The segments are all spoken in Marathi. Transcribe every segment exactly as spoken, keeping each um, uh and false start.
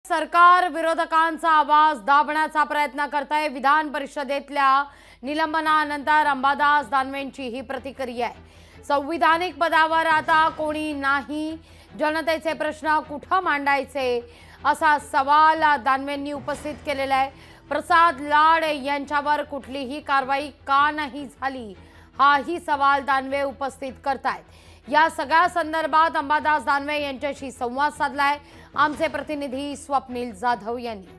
सरकार विरोधकांचा आवाज दाबण्याचा प्रयत्न करतंय। विधान परिषदेतल्या निलंबनानंतर अंबादास दानवेंची ही प्रतिक्रिया आहे। संविधानिक पदावर आता कोणी नाही, जनतेचे प्रश्न कुठे मांडायचे असा सवाल दानवेंनी उपस्थित केलेला आहे। प्रसाद लाड यांच्यावर कुठलीही कारवाई का नाही झाली, हाही सवाल दानवे उपस्थित करतायत। या सगळ्या संदर्भात अंबादास दानवे यांच्याशी संवाद साधलाय आमचे प्रतिनिधी स्वप्नील जाधव यांनी।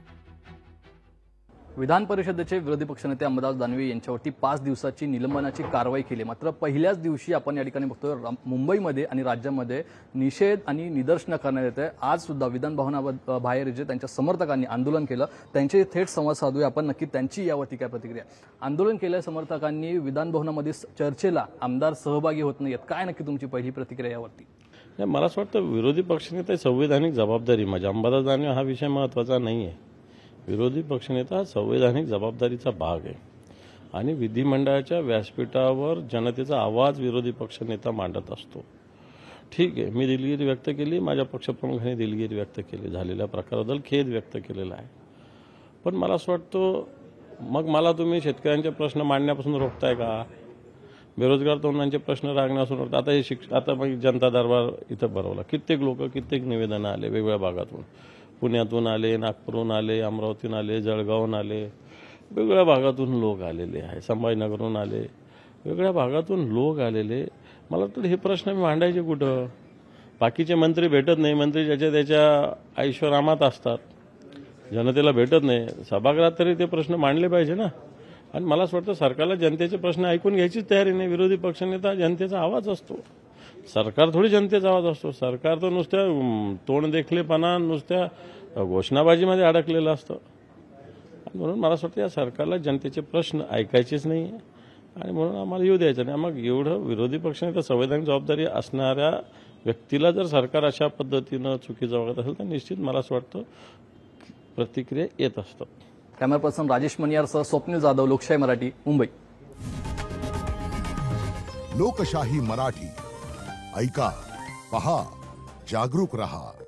विधान परिषदेचे विरोधी पक्षनेते अंबादास दानवे यांच्यावरती पाच दिवसाची निलंबनाची कारवाई केली। मात्र पहिल्याच दिवशी आपण या ठिकाणी बघतोय मुंबईमध्ये आणि राज्यामध्ये निषेध आणि निदर्शनं करण्यात येत आहे। आज सुद्धा विधान भवनाबाहेर जे त्यांच्या समर्थकांनी आंदोलन केलं त्यांचे थेट संवाद साधूया आपण, नक्की त्यांची यावरती काय प्रतिक्रिया। आंदोलन केल्या समर्थकांनी विधान भवनामध्ये चर्चेला आमदार सहभागी होत नाहीत, काय नक्की तुमची पहिली प्रतिक्रिया यावरती? मला असं वाटतं विरोधी पक्षनेते संवैधानिक जबाबदारी, माझ्या अंबादास दानवे हा विषय महत्त्वाचा नाही आहे। विरोधी पक्षनेता संवैधानिक जबाबदारीचा भाग आहे आणि विधिमंडळाच्या व्यासपीठावर जनतेचा आवाज विरोधी पक्षनेता मांडत असतो। ठीक आहे, मी दिलगिरी व्यक्त केली, माझ्या पक्षप्रमुखांनी दिलगिरी व्यक्त केली, झालेल्या प्रकाराबद्दल खेद व्यक्त केलेला आहे। पण मला असं वाटतं मग मला तुम्ही शेतकऱ्यांचे प्रश्न मांडण्यापासून रोखताय का? बेरोजगार तरुणांचे प्रश्न राखण्यापासून रोखता? आता हे शिक्ष आता मग जनता दरबार इथं भरवला, कित्येक लोक कित्येक निवेदनं आले वेगवेगळ्या भागातून, पुण्यातून आले, नागपूरहून आले, अमरावतीहून आले, जळगावहून आले, वेगवेगळ्या भागातून लोक आलेले आहे, संभाजीनगरहून आले, वेगवेगळ्या भागातून लोक आलेले। मला वाटतं हे प्रश्न मांडायचे कुठं? बाकीचे मंत्री भेटत नाही, मंत्री ज्याच्या त्याच्या ऐश्वर्यामात असतात, जनतेला भेटत नाही, सभागृहात तरी ते प्रश्न मांडले पाहिजे ना। आणि मला असं वाटतं सरकारला जनतेचे प्रश्न ऐकून घ्यायचीच तयारी नाही। विरोधी पक्षनेता जनतेचा आवाज असतो, सरकार थोडी जनतेचा आवाज असतो। सरकार तर नुसत्या तोंड देखलेपणा, नुसत्या घोषणाबाजीमध्ये अडकलेलं असतं। आणि म्हणून मला असं वाटतं या सरकारला जनतेचे प्रश्न ऐकायचेच नाही आणि म्हणून आम्हाला येऊ द्यायचं नाही। मग एवढं विरोधी पक्षनेता संवैधानिक जबाबदारी असणाऱ्या व्यक्तीला जर सरकार अशा पद्धतीनं चुकीचं वागत असेल तर निश्चित मला असं वाटतं प्रतिक्रिया येत असतात। कॅमेरा पर्सन राजेश मनियारसह स्वप्नील जाधव, लोकशाही मराठी, मुंबई। लोकशाही मराठी ऐका, पहा, जागरूक रहा।